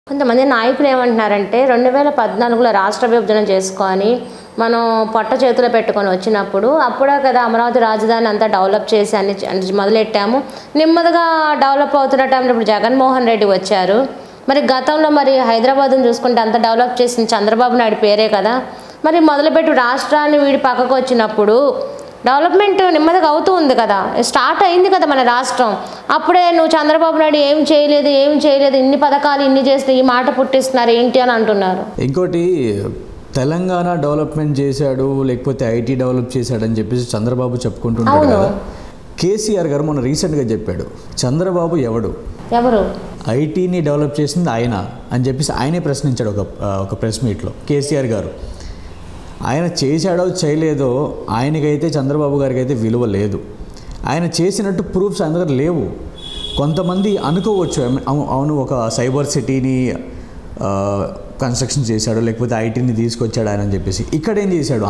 కొంతమంది నాయకులు ఏమంటున్నారంటే 2014లో రాష్ట్ర విభజన చేసుకొని మనం పొట్ట చేతిలో పెట్టుకొని వచ్చినప్పుడు అప్పుడే కదా అమరావతి రాజధాని అంతా డెవలప్ చేసి అన్ని మొదలెట్టాము. నెమ్మదిగా డెవలప్ అవుతున్న టైంలో ఇప్పుడు జగన్మోహన్ రెడ్డి వచ్చారు. మరి గతంలో మరి హైదరాబాద్ని చూసుకుంటే అంత డెవలప్ చేసిన చంద్రబాబు నాయుడు పేరే కదా. మరి మొదలుపెట్టి రాష్ట్రాన్ని వీడి పక్కకు వచ్చినప్పుడు డెవలప్మెంట్ నెమ్మదిగా అవుతూ ఉంది కదా, స్టార్ట్ అయింది కదా మన రాష్ట్రం. అప్పుడే నువ్వు చంద్రబాబు నాయుడు ఏం చేయలేదు ఇన్ని పథకాలు ఇన్ని చేస్తే ఈ మాట పుట్టిస్తున్నారు ఏంటి అని అంటున్నారు. ఇంకోటి తెలంగాణ డెవలప్మెంట్ చేశాడు లేకపోతే ఐటీ డెవలప్ చేశాడు అని చెప్పేసి చంద్రబాబు చెప్పుకుంటున్నాడు కదా. కేసీఆర్ గారు మొన్న రీసెంట్గా చెప్పాడు చంద్రబాబు ఎవరు ఐటీని డెవలప్ చేసింది ఆయన అని చెప్పేసి ఆయనే ప్రశ్నించాడు ఒక ప్రెస్ మీట్లో. కేసీఆర్ గారు ఆయన చేశాడో చేయలేదో ఆయనకైతే చంద్రబాబు గారికి అయితే విలువ లేదు. ఆయన చేసినట్టు ప్రూఫ్స్ ఆయన దగ్గర లేవు. కొంతమంది అనుకోవచ్చు అవును ఒక సైబర్ సిటీని కన్స్ట్రక్షన్ చేశాడు లేకపోతే ఐటీని తీసుకొచ్చాడు ఆయన అని చెప్పేసి. ఇక్కడ ఏం చేశాడు?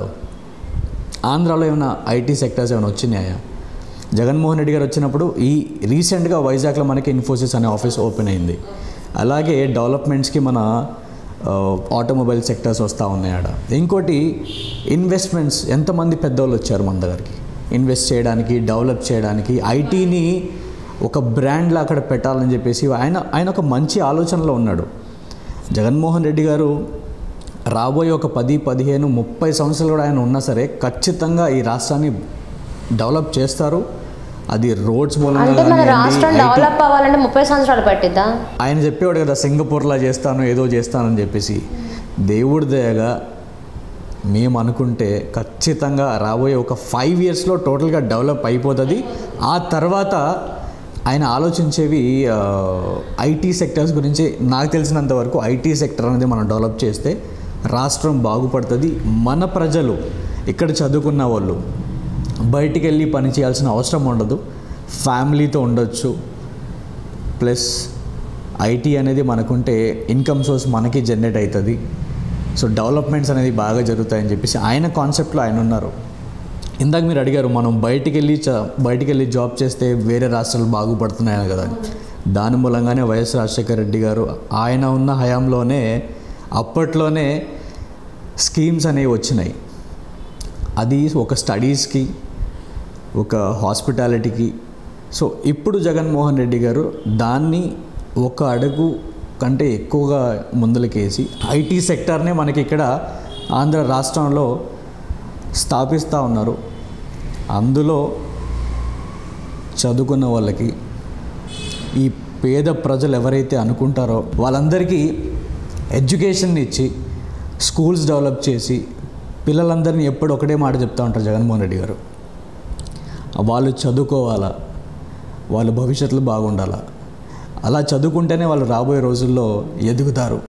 ఆంధ్రాలో ఏమైనా ఐటీ సెక్టర్స్ ఏమైనా వచ్చినాయా? జగన్మోహన్ రెడ్డి గారు వచ్చినప్పుడు రీసెంట్గా వైజాగ్లో మనకి ఇన్ఫోసిస్ అనే ఆఫీస్ ఓపెన్ అయింది. అలాగే డెవలప్మెంట్స్కి మన ఆటోమొబైల్ సెక్టర్స్ వస్తూ ఉన్నాయి ఆడ. ఇంకోటి ఇన్వెస్ట్మెంట్స్ ఎంతమంది పెద్దవాళ్ళు వచ్చారు మన దగ్గరికి ఇన్వెస్ట్ చేయడానికి, డెవలప్ చేయడానికి, ఐటీని ఒక బ్రాండ్లా అక్కడ పెట్టాలని చెప్పేసి ఆయన ఒక మంచి ఆలోచనలో ఉన్నాడు. జగన్మోహన్ రెడ్డి గారు రాబోయే ఒక 10, 15, 30 సంవత్సరాలు కూడా ఆయన ఉన్నా సరే ఖచ్చితంగా ఈ రాష్ట్రాన్ని డెవలప్ చేస్తారు. అది రోడ్స్ మూలంగా రాష్ట్రం డెవలప్ అవ్వాలంటే 30 సంవత్సరాలు పట్టిద్దా? ఆయన చెప్పేవాడు కదా సింగపూర్లా చేస్తాను ఏదో చేస్తానని చెప్పేసి. దేవుడి దయగా మేము అనుకుంటే ఖచ్చితంగా రాబోయే ఒక 5 ఇయర్స్లో టోటల్గా డెవలప్ అయిపోతుంది. ఆ తర్వాత ఆయన ఆలోచించేవి ఐటీ సెక్టర్స్ గురించి. నాకు తెలిసినంత వరకు ఐటీ సెక్టర్ అనేది మనం డెవలప్ చేస్తే రాష్ట్రం బాగుపడుతుంది. మన ప్రజలు ఇక్కడ చదువుకున్న వాళ్ళు బయటికి వెళ్ళి పని చేయాల్సిన అవసరం ఉండదు, ఫ్యామిలీతో ఉండొచ్చు. ప్లస్ ఐటీ అనేది మనకుంటే ఇన్కమ్ సోర్స్ మనకి జనరేట్ అవుతుంది. సో డెవలప్మెంట్స్ అనేది బాగా జరుగుతాయని చెప్పేసి ఆయన కాన్సెప్ట్లో ఆయన ఉన్నారు. ఇందాక మీరు అడిగారు మనం బయటికి వెళ్ళి జాబ్ చేస్తే వేరే రాష్ట్రాలు బాగుపడుతున్నాయని కదా. దాని మూలంగానే వైఎస్ రాజశేఖర రెడ్డి గారు ఆయన ఉన్న హయాంలోనే అప్పట్లోనే స్కీమ్స్ అనేవి వచ్చినాయి. అది ఒక స్టడీస్కి, ఒక హాస్పిటాలిటీకి. సో ఇప్పుడు జగన్మోహన్ రెడ్డి గారు దాన్ని ఒక అడుగు కంటే ఎక్కువగా ముందలకేసి ఐటీ సెక్టార్నే మనకి ఇక్కడ ఆంధ్ర రాష్ట్రంలో స్థాపిస్తూ ఉన్నారు. అందులో చదువుకున్న వాళ్ళకి, ఈ పేద ప్రజలు ఎవరైతే అనుకుంటారో వాళ్ళందరికీ ఎడ్యుకేషన్ ఇచ్చి స్కూల్స్ డెవలప్ చేసి పిల్లలందరినీ ఎప్పుడు ఒకటే మాట చెప్తూ ఉంటారు జగన్మోహన్ రెడ్డి గారు, వాళ్ళు చదువుకోవాలా, వాళ్ళ భవిష్యత్తులో బాగుండాలా. అలా చదువుకుంటేనే వాళ్ళు రాబోయే రోజుల్లో ఎదుగుతారు.